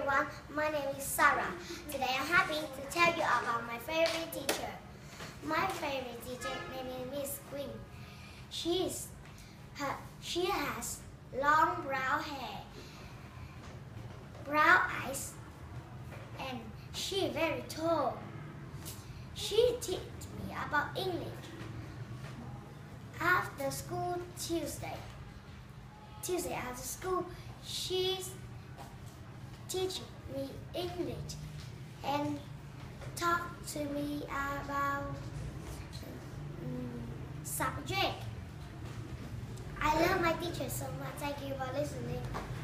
everyone, my name is Sarah. Today I'm happy to tell you about my favorite teacher. My favorite teacher name is Miss Queen. She has long brown hair, brown eyes, and she very tall. She teach me about English. After school Tuesday after school, she's teach me English and talk to me about subject. I love my teacher so much. Thank you for listening.